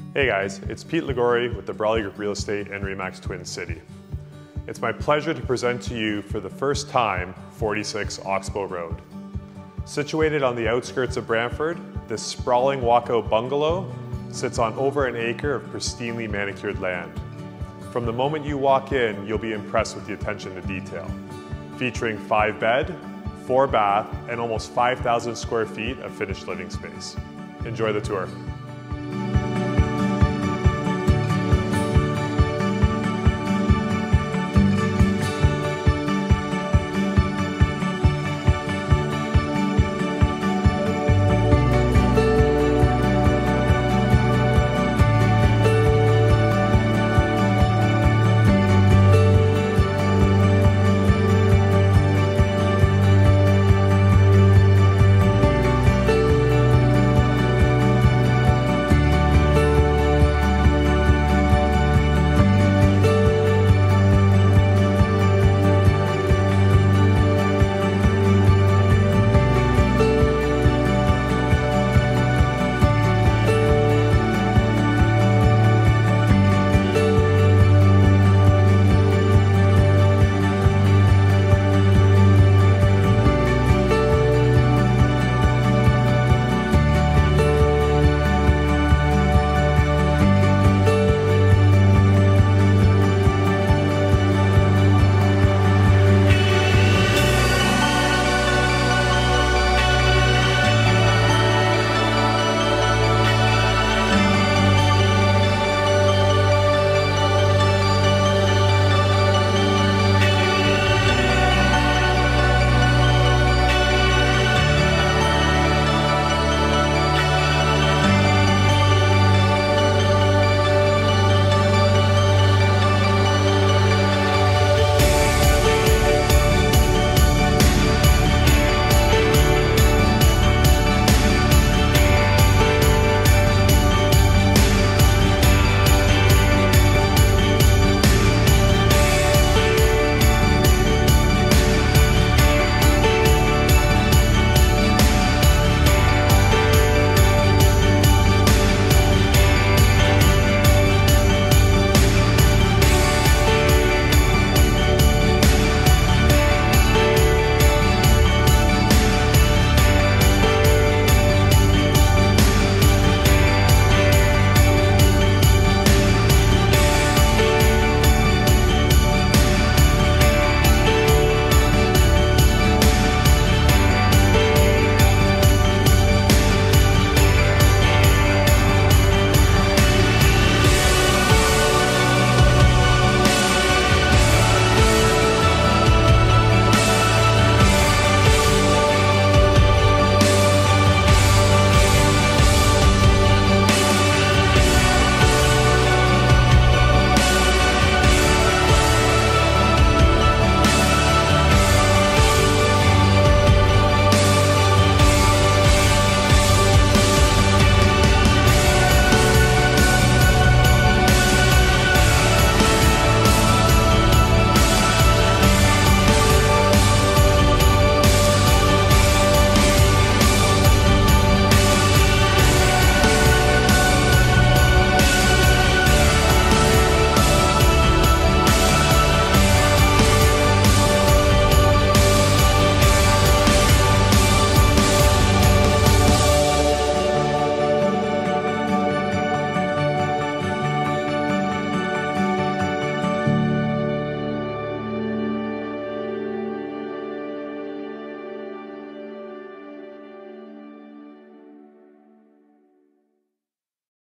Hey guys, it's Pete Ligori with the Brawley Group Real Estate and RE/MAX Twin City. It's my pleasure to present to you for the first time 46 Oxbow Road. Situated on the outskirts of Brantford, this sprawling walkout bungalow sits on over an acre of pristinely manicured land. From the moment you walk in, you'll be impressed with the attention to detail. Featuring 5-bed, 4-bath, and almost 5,000 square feet of finished living space. Enjoy the tour.